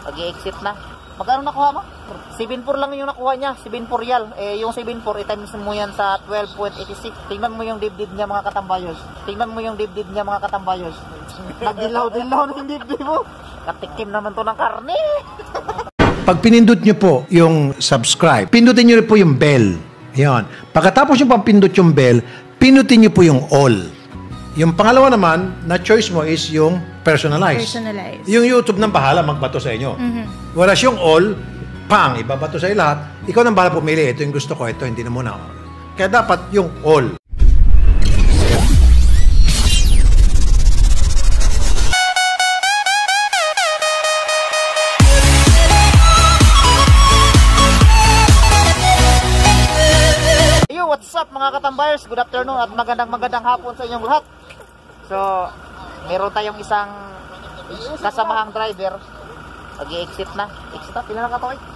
Mag-i-exit na. Magkano nakuha mo? 7.4 lang yung nakuha niya. 7.4 real. Yung 7.4, i-times mo yan sa 12.86. Tingnan mo yung dibdib niya mga katambayos. Tingnan mo yung dibdib niya mga katambayos. Nagdilaw-dilaw na yung dibdib mo. Katikim naman to ng karne. Pag pinindot nyo po yung subscribe, pindutin nyo rin po yung bell. Yan. Pagkatapos nyo pang-pindot yung bell, pindutin nyo po yung all. Yung pangalawa naman, na choice mo is yung personalized. Yung YouTube nang bahala magbato sa inyo. Whereas yung all, pang, ibabato sa lahat. Ikaw nang bahala pumili. Ito yung gusto ko, ito hindi na muna. Kaya dapat yung all. What's up mga katambayers? Good afternoon at magandang hapon sa inyong lahat. So, meron tayong isang kasamahang driver. Mag-i-exit na. Exit na? Pila na katoy?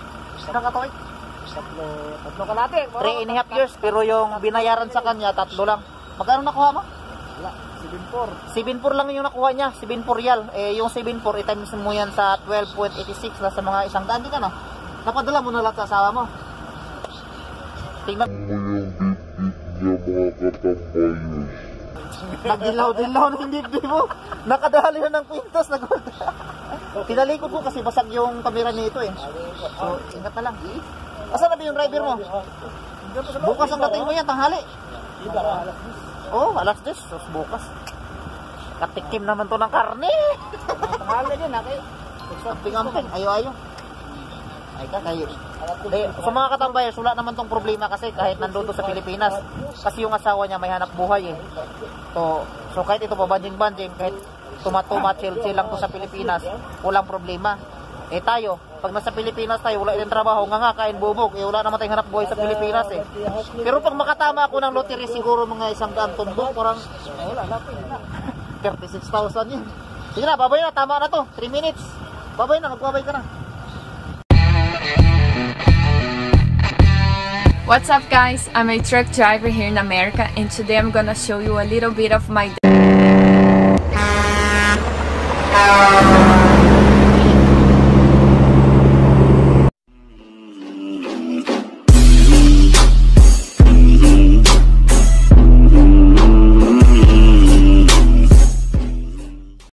Tatlo ka natin. 3.5 years pero yung binayaran sa kanya, 3 lang. Magkano nakuha mo? Wala, 7.4. 7.4 lang yung nakuha niya. 7.4 real. Yung 7.4, i-times mo yan sa 12.86 na sa mga isang daan. Di ka na? Napadala mo na lahat sa asawa mo. Tingnan mo yung dibdib niya mga katambayos. Nagdilaw-dilaw na yung dibdib mo. Nakadali na ng kwintos. Tinalikod ko kasi basag yung kamera nito eh. So, ingat na lang. Asan na ba yung driver mo? Bukas ang dating mo yan, tanghali. Oh, alas 10. So, bukas. Katikim naman to ng karne. Tanghali din, okay? Amping-amping. Ayo-ayo. Ay ka kayo. Sa mga katambayers, wala naman tong problema kasi kahit nandun to sa Pilipinas. Kasi yung asawa niya may hanap buhay eh. So kahit ito pa banjing-banjing, kahit tumatuma, chill-chill lang to sa Pilipinas, walang problema. Tayo, pag nasa Pilipinas tayo, wala din trabaho, nga kain bubog, wala naman tayong hanap buhay sa Pilipinas eh. Pero pag makatama ako ng lottery, siguro mga 100 tumbok, parang wala na, 36,000 yun. Sige na, babay na, tama na to, 3 minutes. Babay na, magbabay ka na. What's up guys, I'm a truck driver here in America and today I'm gonna show you a little bit of my